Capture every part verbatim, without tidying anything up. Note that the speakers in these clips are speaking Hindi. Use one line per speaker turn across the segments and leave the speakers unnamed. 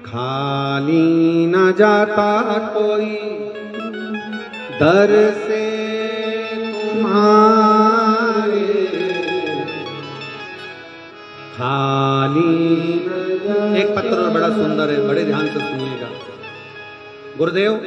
खाली न जाता कोई दर से तुम्हारे, खाली न। एक पत्र और बड़ा सुंदर है, बड़े ध्यान से सुनिएगा। गुरुदेव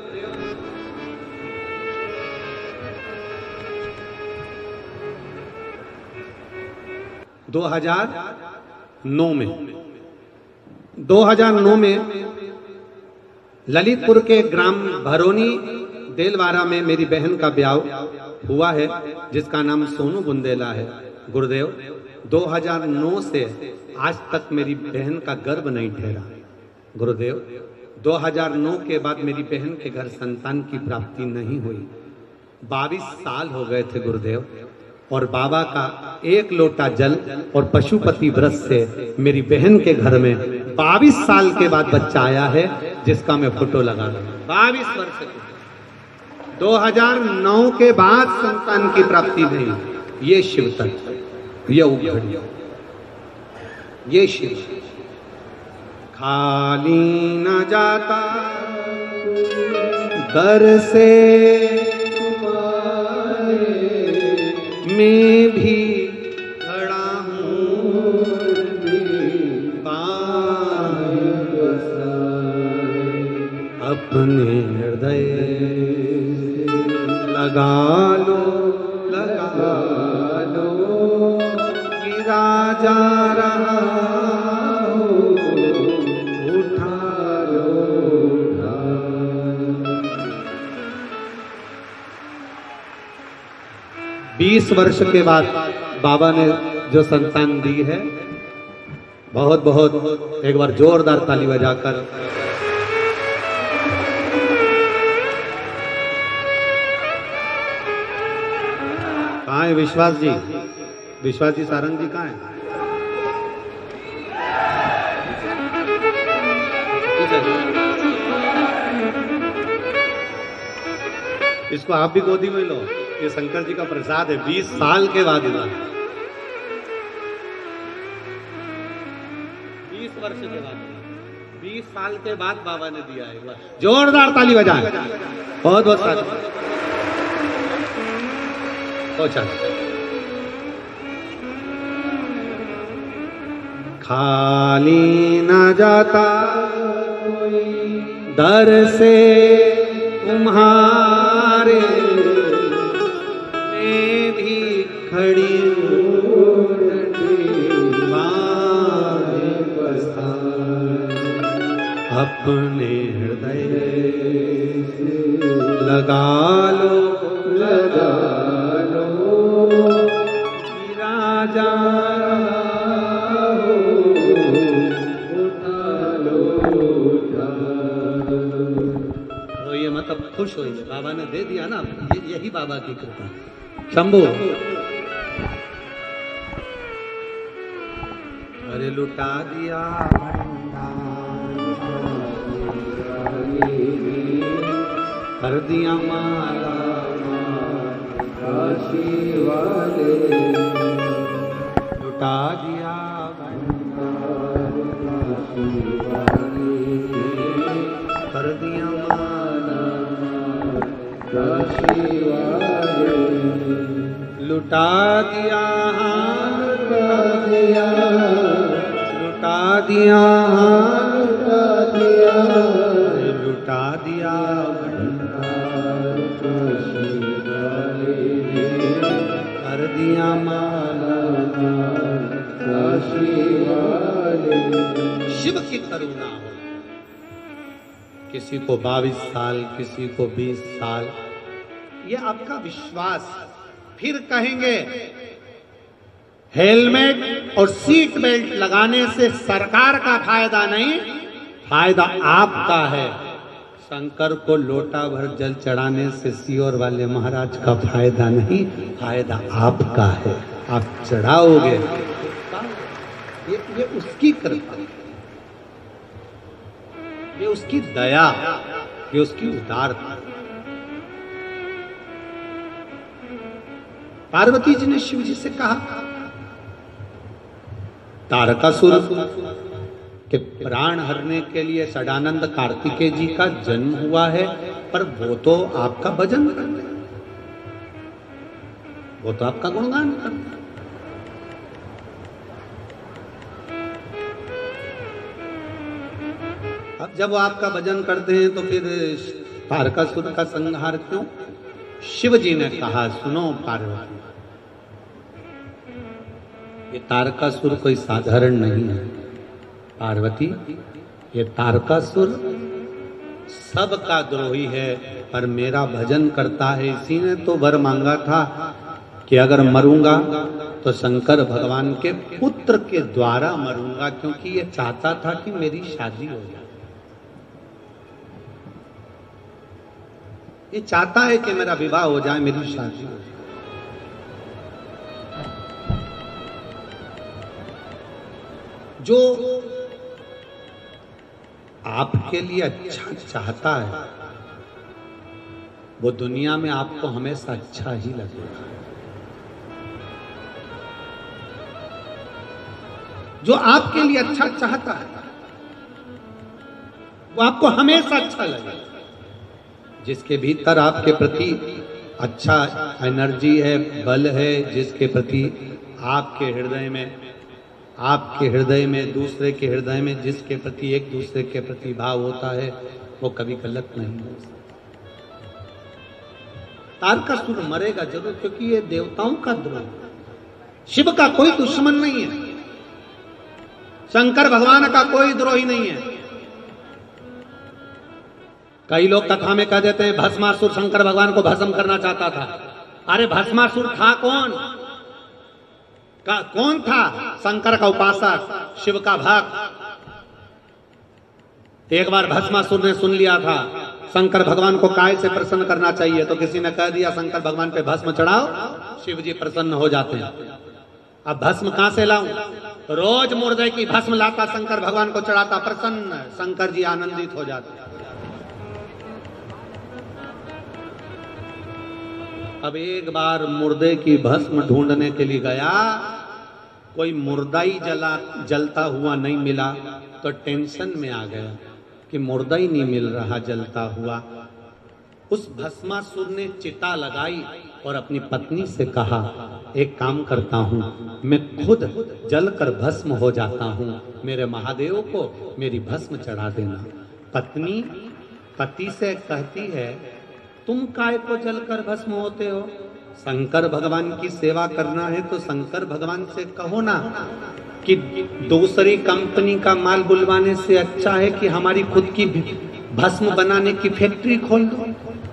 दो हज़ार नौ में दो हज़ार नौ में ललितपुर के ग्राम भरोनी देलवारा में मेरी बहन का ब्याह हुआ है, जिसका नाम सोनू बुंदेला है। गुरुदेव दो हज़ार नौ से आज तक मेरी बहन का गर्भ नहीं ठहरा। गुरुदेव दो हज़ार नौ के बाद मेरी बहन के घर संतान की प्राप्ति नहीं हुई। बाईस साल हो गए थे गुरुदेव, और बाबा का एक लोटा जल और पशुपति व्रत से मेरी बहन के घर में बाईस साल के बाद बच्चा आया है, जिसका मैं फोटो लगा रहा हूं। बाईस वर्ष के दो हज़ार नौ के बाद संतान की प्राप्ति नहीं। ये शिव तत्व, ये उघड़ी, ये शिव। खाली न जाता दर से मैं भी खड़ा हूँ, अपने हृदय लगा लो, लगा लो, गिरा जा रहा हो, उठा लो, उठा। बीस वर्ष के बाद बाबा ने जो संतान दी है, बहुत बहुत एक बार जोरदार ताली बजाकर कहाँ है विश्वास जी? विश्वास जी सारंग जी कहाँ है? इसको आप भी गोदी में लो, ये शंकर जी का प्रसाद है। बीस साल के बाद हुआ, बीस वर्ष के बाद, बीस साल के बाद बाबा ने दिया है। जोरदार ताली बजाएं। बहुत बहुत साथ पहुंचा। खाली न जाता दर से तुम्हारे, मैं भी खड़ी अपने हृदय लगा लो, लगा लो, गिरा जा रहा हो, उठा लो, उठा लो। रोइए मत, अब खुश होइए, बाबा ने दे दिया ना, ये यही बाबा की कृपा। शंभू अरे लुटा दिया कर दिया माला काशी वाले, लुटा दिया भंडार काशी वाले, कर दिया माला काशी वाले, लुटा दिया, लुटा दिया, लुटा दिया, लुटा दिया, लुटा दिया भंडार काशी वाले, कर दिया माला काशी वाले। शिव की करुणा हो। किसी को बाईस साल, किसी को बीस साल, ये आपका विश्वास। फिर कहेंगे हेलमेट और सीट बेल्ट लगाने से सरकार का फायदा नहीं, फायदा आपका है। शंकर को लोटा भर जल चढ़ाने से सीओर वाले महाराज का फायदा नहीं, फायदा आपका है। आप चढ़ाओगे, ये, ये उसकी कृपा, ये उसकी दया, ये उसकी उदारता। पार्वती जी ने शिव जी से कहा, तारकासुर कि प्राण हरने के लिए सदानंद कार्तिकेय जी का जन्म हुआ है, पर वो तो आपका भजन करते हैं, वो तो आपका गुणगान करते हैं। अब जब वो आपका भजन करते हैं तो फिर तारकासुर का संहार क्यों? शिव जी ने कहा, सुनो पार्वती, ये तारकासुर कोई साधारण नहीं है। पार्वती, ये तारकासुर सबका द्रोही है, पर मेरा भजन करता है। इसी ने तो वर मांगा था कि अगर मरूंगा तो शंकर भगवान के पुत्र के द्वारा मरूंगा, क्योंकि ये चाहता था कि मेरी शादी हो जाए। ये चाहता है कि मेरा विवाह हो जाए, मेरी शादी हो जाए। जो आपके लिए अच्छा चाहता है वो दुनिया में आपको हमेशा अच्छा ही लगेगा। जो आपके लिए अच्छा चाहता है वो आपको हमेशा अच्छा लगेगा। जिसके भीतर आपके प्रति अच्छा एनर्जी है, बल है, जिसके प्रति आपके हृदय में आपके हृदय में दूसरे के हृदय में जिसके प्रति एक दूसरे के प्रति भाव होता है, वो कभी गलत नहीं हो सकता। तारकासुर मरेगा जरूर, क्योंकि ये देवताओं का द्रोह, शिव का कोई दुश्मन नहीं है, शंकर भगवान का कोई द्रोही नहीं है। कई लोग कथा में कह देते हैं भस्मासुर शंकर भगवान को भस्म करना चाहता था। अरे भस्मासुर था कौन? का, कौन था? शंकर का उपासक, शिव का भक्त। एक बार भस्मासुर ने सुन लिया था शंकर भगवान को काय से प्रसन्न करना चाहिए, तो किसी ने कह दिया शंकर भगवान पे भस्म चढ़ाओ, शिव जी प्रसन्न हो जाते हैं। अब भस्म कहां से लाऊं? रोज मुर्दे की भस्म लाता, शंकर भगवान को चढ़ाता, प्रसन्न शंकर जी आनंदित हो जाते। अब एक बार मुर्दे की भस्म ढूंढने के लिए गया, कोई मुर्दा ही जला जलता हुआ नहीं मिला, तो टेंशन में आ गया कि मुर्दा ही नहीं मिल रहा जलता हुआ। उस भस्मासुर ने चिता लगाई और अपनी पत्नी से कहा, एक काम करता हूँ, मैं खुद जलकर भस्म हो जाता हूँ, मेरे महादेव को मेरी भस्म चढ़ा देना। पत्नी पति से कहती है, तुम काय को जलकर भस्म होते हो? शंकर भगवान की सेवा करना है तो शंकर भगवान से कहो ना कि दूसरी कंपनी का माल बुलवाने से अच्छा है कि हमारी खुद की भस्म बनाने की फैक्ट्री खोल दो।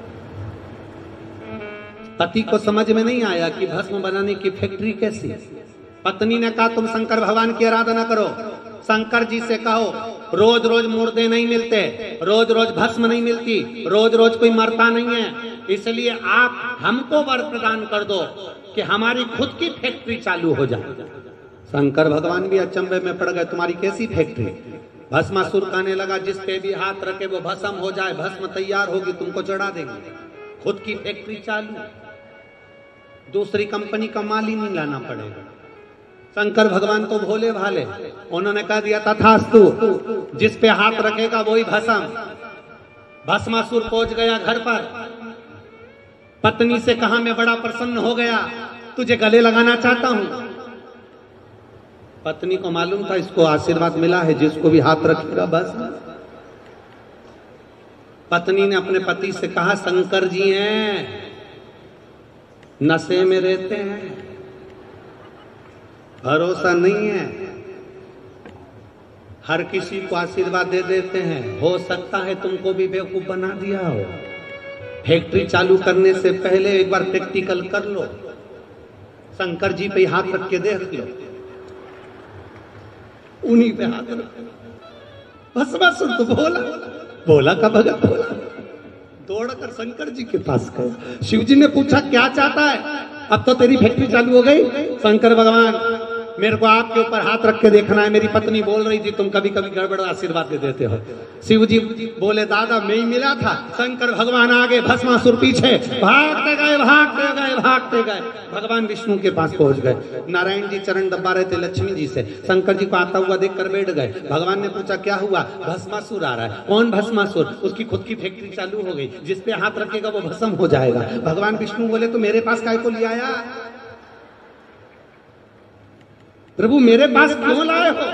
पति को समझ में नहीं आया कि भस्म बनाने की फैक्ट्री कैसी। पत्नी ने कहा, तुम शंकर भगवान की आराधना करो, शंकर जी से कहो रोज रोज मुर्दे नहीं मिलते, रोज रोज भस्म नहीं मिलती, रोज रोज कोई मरता नहीं है, इसलिए आप हमको वर प्रदान कर दो कि हमारी खुद की फैक्ट्री चालू हो जाए। शंकर भगवान भी अचंभे में पड़ गए, तुम्हारी कैसी फैक्ट्री? भस्मासुर कहने लगा, जिस पे भी हाथ रखे वो भस्म हो जाए, भस्म तैयार होगी तुमको चढ़ा देंगे। खुद की फैक्ट्री चालू, दूसरी कंपनी का माल ही नहीं लाना पड़ेगा। शंकर भगवान तो भोले भाले, उन्होंने कह दिया तथास्तु, जिस पे हाथ रखेगा वही भस्म। भस्मासुर पहुंच गया घर पर, पत्नी से कहा, मैं बड़ा प्रसन्न हो गया, तुझे गले लगाना चाहता हूं। पत्नी को मालूम था इसको आशीर्वाद मिला है, जिसको भी हाथ रखेगा भस्म। पत्नी ने अपने पति से कहा, शंकर जी हैं, नशे में रहते हैं, भरोसा नहीं है, हर किसी को आशीर्वाद दे देते हैं, हो सकता है तुमको भी बेवकूफ बना दिया हो। फैक्ट्री चालू करने से पहले एक बार प्रैक्टिकल कर लो, शंकर जी पे हाथ रख के देख लो, उन्हीं पे हाथ रख। भस्मासुर तो बोला बोला का भगत बोला, दौड़कर शंकर जी के पास गया। शिव जी ने पूछा, क्या चाहता है? अब तो तेरी फैक्ट्री चालू हो गई। शंकर भगवान मेरे को आपके ऊपर हाथ रख के देखना है। मेरी पत्नी बोल रही थी तुम कभी कभी गड़बड़ आशीर्वाद दे देते हो। शिव जी बोले दादा मैं ही मिला था। शंकर भगवान आगे, भस्मासुर पीछे, भागते गए भागते गए भागते गए, भगवान विष्णु के पास पहुंच गए। नारायण जी चरण दबा रहे थे लक्ष्मी जी से, शंकर जी को आता हुआ देख कर बैठ गए। भगवान ने पूछा क्या हुआ? भस्मासुर आ रहा है। कौन भस्मासुर? उसकी खुद की फैक्ट्री चालू हो गई, जिस पे हाथ रखेगा वो भस्म हो जाएगा। भगवान विष्णु बोले तो मेरे पास काय को ले आया? प्रभु मेरे पास क्यों लाए हो?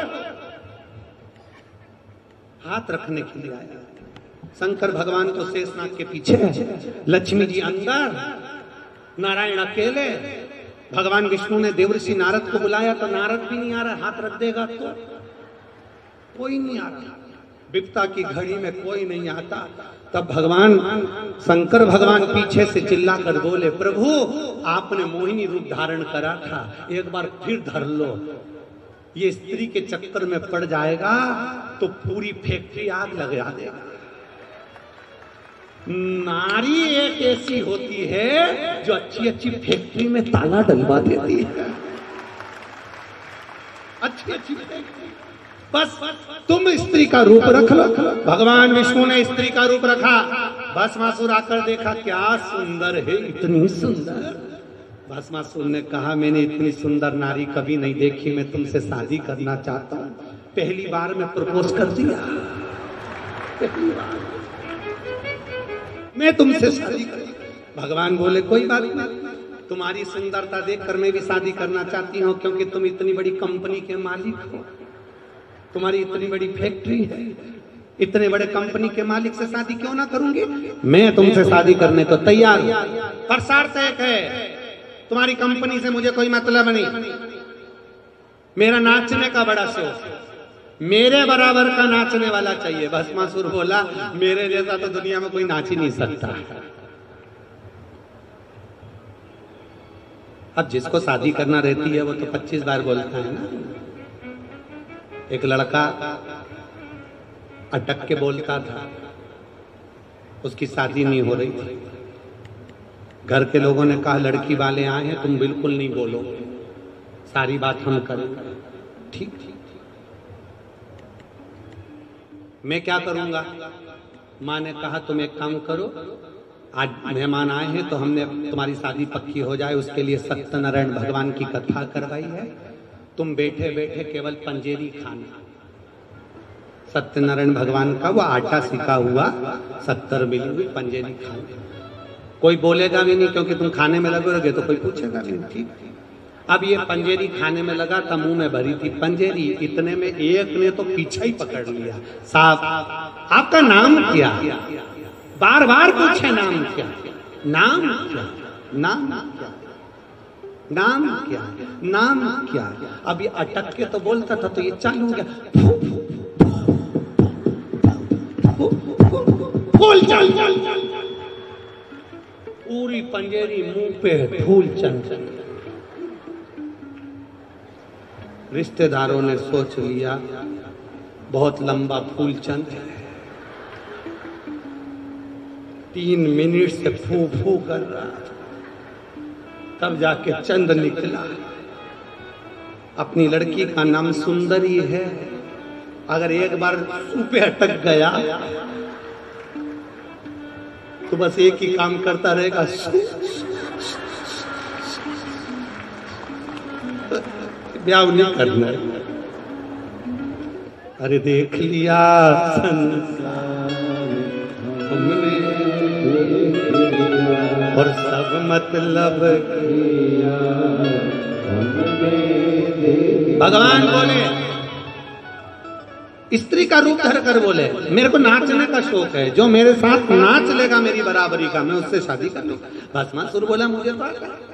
हाथ रखने के लिए आया। शंकर भगवान तो शेषनाग के पीछे, लक्ष्मी जी अंदर, नारायण अकेले। भगवान विष्णु ने देवर्षि नारद को बुलाया तो नारद भी नहीं आ रहा। हाथ रख देगा तो कोई नहीं आता। विपता की घड़ी में कोई नहीं आता। तब भगवान शंकर भगवान पीछे से चिल्ला कर बोले प्रभु आपने मोहिनी रूप धारण करा था, एक बार फिर धर लो। ये स्त्री के चक्कर में पड़ जाएगा तो पूरी फैक्ट्री आग लगा देगा। नारी एक ऐसी होती है जो अच्छी अच्छी फैक्ट्री में ताला डलवा देती है। अच्छी अच्छी फैक्ट्री, बस तुम स्त्री का रूप रख लो। भगवान विष्णु ने स्त्री का रूप रखा। भस्मासुर आकर देखा क्या सुंदर है, इतनी सुंदर। भस्मासुर ने कहा मैंने इतनी सुंदर नारी कभी नहीं देखी, मैं तुमसे शादी करना चाहता हूँ। पहली बार मैं प्रपोज कर दिया, पहली बार मैं तुमसे शादी कर। भगवान बोले कोई बात नहीं, तुम्हारी सुंदरता देखकर मैं भी शादी करना चाहती हूँ, क्योंकि तुम इतनी बड़ी कंपनी के मालिक हो, तुम्हारी इतनी बड़ी फैक्ट्री है, इतने बड़े कंपनी के मालिक से शादी क्यों ना करूंगी? मैं तुमसे शादी करने को तैयार हूं, पर शर्त एक है, तुम्हारी कंपनी से मुझे कोई मतलब नहीं। मेरा नाचने का बड़ा शौक, मेरे बराबर का नाचने वाला चाहिए। भस्मासुर बोला मेरे जैसा तो दुनिया में कोई नाच ही नहीं सकता। अब जिसको शादी करना रहती है वो तो पच्चीस बार बोलता है ना। एक लड़का अटक के बोलता था, उसकी शादी नहीं हो रही थी। घर के लोगों ने कहा लड़की वाले आए हैं, तुम बिल्कुल नहीं बोलो, सारी बात हम करेंगे। ठीक ठीक मैं क्या करूंगा? माँ ने कहा तुम एक काम करो, आज मेहमान आए हैं तो हमने तुम्हारी शादी पक्की हो जाए उसके लिए सत्यनारायण भगवान की कथा करवाई है। तुम बैठे बैठे केवल पंजेरी खाना। सत्यनारायण भगवान का वो आटा सिका हुआ सत्तर मिली हुई पंजेरी खाना। कोई बोलेगा भी नहीं क्योंकि तुम खाने में लगोगे तो कोई पूछेगा भी नहीं। ठीक। अब ये पंजेरी खाने में लगा था, मुंह में भरी थी पंजेरी, इतने में एक ने तो पीछा ही पकड़ लिया। साहब आपका नाम क्या? बार बार पूछे नाम क्या, नाम क्या, नाम क्या, नाम क्या, नाम क्या। अब ये अटक के तो बोलता था तो ये चालू हो गया, फूल चल चल पूरी पंजेरी मुंह पे फूल चल चल। रिश्तेदारों ने सोच लिया बहुत लंबा फूलचंद है, तीन मिनट से फू फू कर रहा था, तब जाके चंद निकला। अपनी लड़की का नाम सुंदरी है, अगर एक बार फू पे अटक गया तो बस एक ही काम करता रहेगा, ब्याह नहीं करना। अरे देख लिया संसार हमने और सब मतलब किया। भगवान बोले, स्त्री का रूप धर कर बोले मेरे को नाचने का शौक है, जो मेरे साथ नाच लेगा मेरी बराबरी का मैं उससे शादी कर लूंगा। भस्मासुर बोला मुझे तो आता है।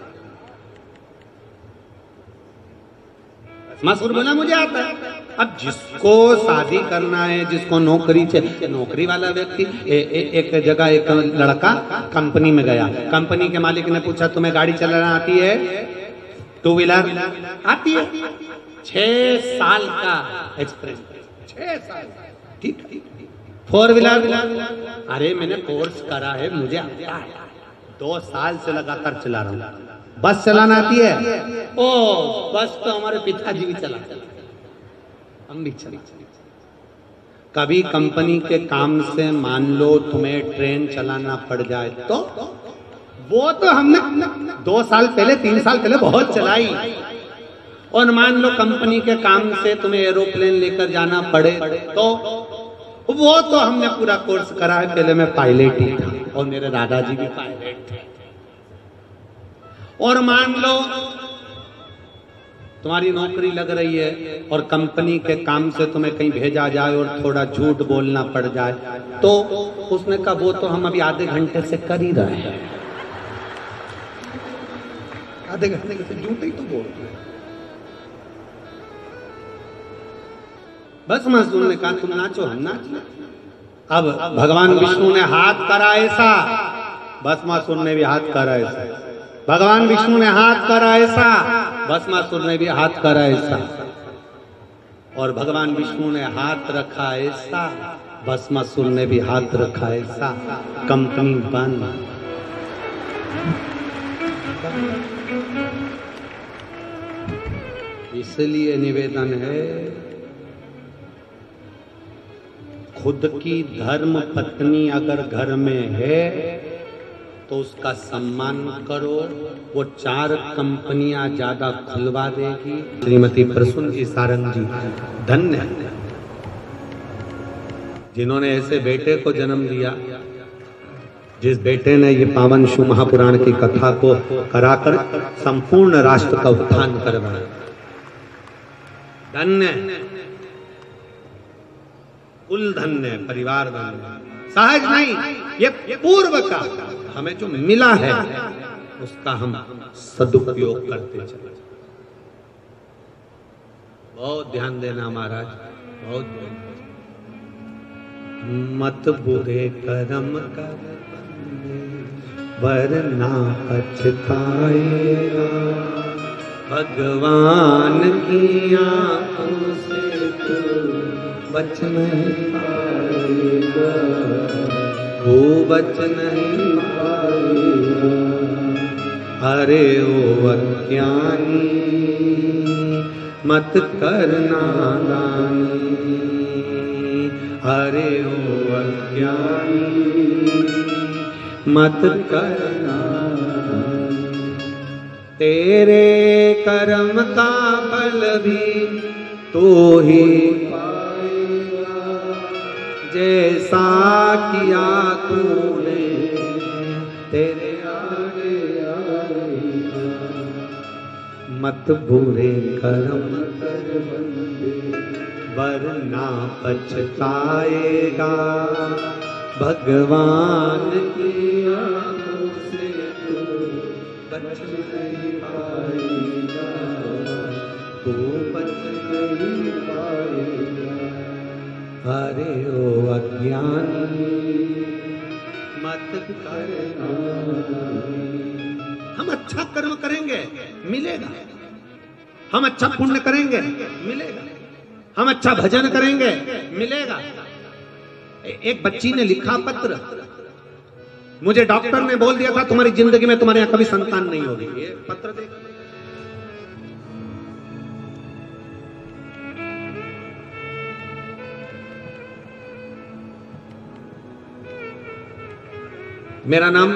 भस्मासुर बोला मुझे आता है। अब जिसको शादी करना है, जिसको नौकरी चाहिए, नौकरी वाला व्यक्ति ए, ए, एक जगह एक लड़का कंपनी में गया। कंपनी के मालिक ने पूछा तुम्हें गाड़ी चलाना आती है? टू व्हीलर आती है। छह साल का एक्सपीरियंस, छह साल। ठीक ठीक। Four wheeler? अरे मैंने कोर्स करा है, मुझे आता है, दो साल से लगातार चला रहा हूँ। बस चलाना आती है? ओ बस तो हमारे पिताजी भी चलाते, हम भी चलाते। कभी कंपनी के काम से मान लो तुम्हें ट्रेन चलाना पड़ जाए तो वो तो हमने दो साल पहले तीन साल पहले बहुत चलाई। और मान लो कंपनी के काम से तुम्हें एरोप्लेन लेकर जाना पड़े तो वो तो हमने पूरा कोर्स करा है। पहले मैं पायलट ही था और मेरे दादाजी भी पायलट थे। और मान लो तुम्हारी नौकरी लग रही है और कंपनी के काम से तुम्हें कहीं भेजा जाए और थोड़ा झूठ बोलना पड़ जाए तो उसने कहा वो तो हम अभी आधे घंटे से कर ही रहे हैं, आधे घंटे से झूठ ही तो बोल रहे हैं। बस मजदूर ने कहा तुम नाचो हम नाच। अब भगवान विष्णु ने हाथ करा ऐसा, भस्मासुर ने भी हाथ करा ऐसा। भगवान विष्णु ने हाथ करा ऐसा, भस्मासुर ने भी हाथ करा ऐसा। और भगवान विष्णु ने हाथ रखा ऐसा, भस्मासुर ने भी हाथ रखा ऐसा। कंपनी बंद। इसलिए निवेदन है, खुद की धर्म पत्नी अगर घर में है तो उसका सम्मान करो, वो चार कंपनियां ज्यादा खुलवा देगी। श्रीमती प्रसून जी सारंग जी धन्य है जिन्होंने ऐसे बेटे को जन्म दिया, जिस बेटे ने ये पावन शिव महापुराण की कथा को कराकर संपूर्ण राष्ट्र का उत्थान करवाया। धन्य, कुल धन्य, परिवार धन्य। सहज नहीं, ये पूर्व का हमें जो मिला है उसका हम सदुपयोग करते चले। बहुत ध्यान देना महाराज, बहुत ध्यान। मत बुरे कर्म कर वरना पछताएगा, भगवान की आंखों से तू बच नहीं पाएगा, वो बच नहीं पाएगा। अरे ओ अज्ञानी मत करना दानी, अरे ओ अज्ञानी मत करना। तेरे कर्म का फल भी तू ही पाएगा, जैसा किया तूने तेरे आगे आएगा। मत बुरे कर्म कर बंदे वरना पछताएगा, भगवान की आंखों से तू बच नहीं पाएगा, तू बच नहीं पाएगा। अरे ओ अज्ञानी मत करना। हम अच्छा कर्म करेंगे मिलेगा, हम अच्छा पुण्य करेंगे मिलेगा, हम अच्छा भजन करेंगे मिलेगा। एक बच्ची ने लिखा पत्र, मुझे डॉक्टर ने बोल दिया था तुम्हारी जिंदगी में तुम्हारे यहां कभी संतान नहीं होगी। ये पत्र देख, मेरा नाम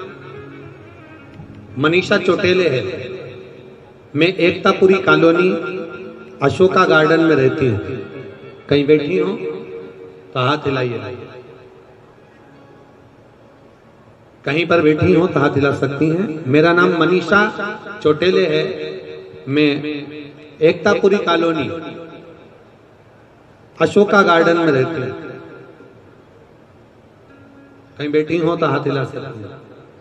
मनीषा चोटेले है, मैं एकतापुरी कॉलोनी अशोका गार्डन में रहती हूँ। कहीं बैठी हो तो हाथ हिलाइए, कहीं पर बैठी हो तो हाथ हिला सकती हैं। मेरा नाम मनीषा चोटेले है, मैं एकतापुरी कॉलोनी अशोका गार्डन में रहती हूँ। कहीं बैठी हो तो हाथ हिला सकती हैं।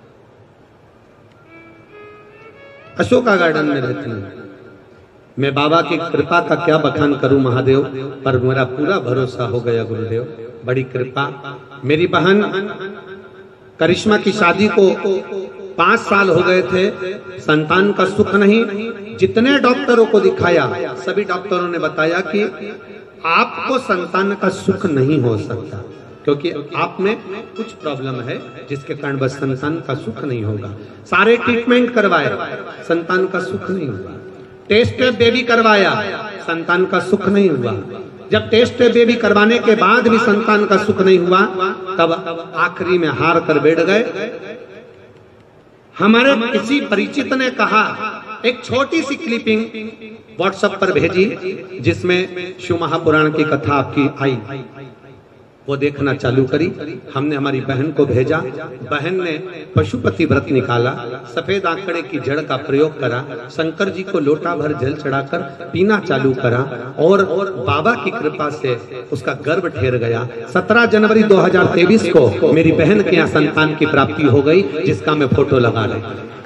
अशोका गार्डन में रहती हूँ। मैं बाबा की कृपा का क्या बखान करूं महादेव, पर मेरा पूरा भरोसा हो गया गुरुदेव, बड़ी कृपा। मेरी बहन करिश्मा की शादी को पांच साल हो गए थे, संतान का सुख नहीं। जितने डॉक्टरों को दिखाया सभी डॉक्टरों ने बताया कि आपको संतान का सुख नहीं हो सकता। क्योंकि आप में कुछ प्रॉब्लम है जिसके कारण बस संतान का सुख नहीं होगा। सारे ट्रीटमेंट करवाए, संतान का सुख नहीं हुआ। टेस्ट बेबी करवाया, संतान का सुख नहीं हुआ। जब टेस्ट बेबी करवाने के बाद भी संतान का सुख नहीं हुआ, तब आखिरी में हार कर बैठ गए। हमारे किसी परिचित ने कहा, एक छोटी सी क्लिपिंग व्हाट्सएप पर भेजी जिसमें शिव महापुराण की कथा आपकी आई, वो देखना चालू करी। हमने हमारी बहन को भेजा, बहन ने पशुपति व्रत निकाला, सफेद आंकड़े की जड़ का प्रयोग करा, शंकर जी को लोटा भर जल चढ़ाकर पीना चालू करा और बाबा की कृपा से उसका गर्भ ठहर गया। सत्रह जनवरी दो हजार तेईस को मेरी बहन के यहाँ संतान की प्राप्ति हो गई, जिसका मैं फोटो लगा रहा हूं।